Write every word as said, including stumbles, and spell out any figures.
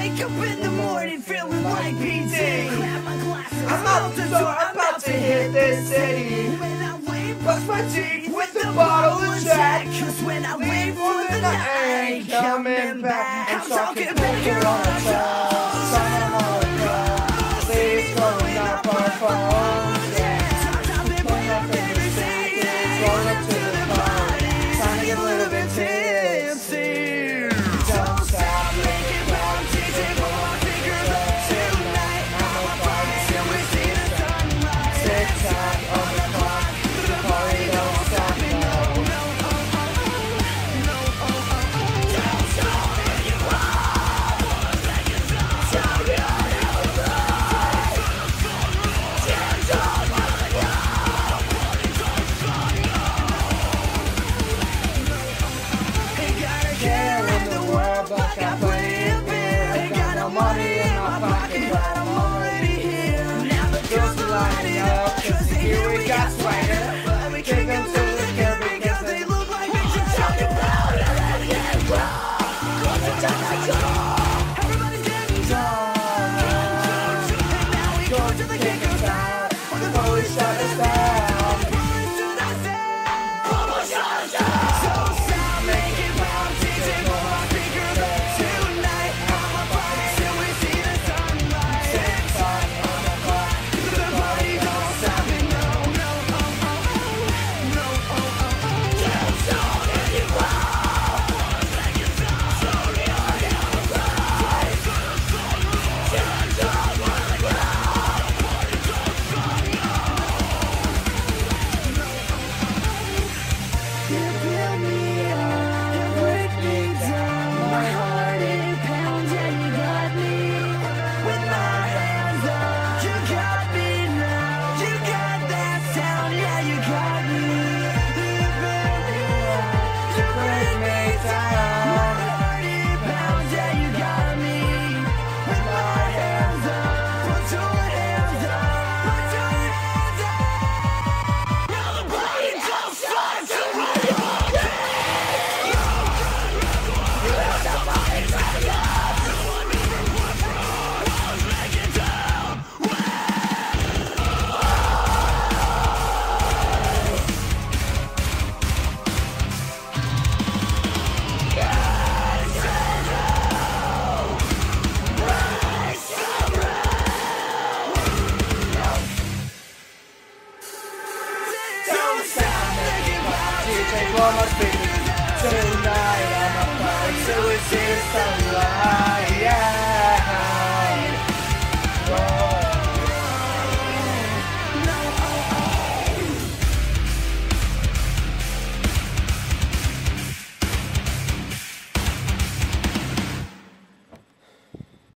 wake up in the morning feeling like P D. Grab my glasses, I'm out the door, I'm about to hit this city. When I wave, brush my teeth with the bottle of Jack. Cause when I wave for for the night, I ain't coming back. I'm talking Baker on the top, sign on the crowd, leaves blowing up our phones. I've been playing my favorite seats, Going up to the party, trying to get a little bit tipsy. don't stop Making wild D J, pull my fingers up tonight. I'm a party till we see the sunrise. tick tock on the clock, the party don't stop, no. Here we got swagger, but we kick them to the curb because they look like they should talk about it. Everybody's getting drunk, and now we go to the kicker side. When the police shut us down, police shut us down, police shut us down. So stop making loud, D J, pull my speakers up tonight. I'm a party till we see the sunlight. Tick tock on the clock, the party don't stop. Blow my speakers tonight, I'm a party till we see the sun.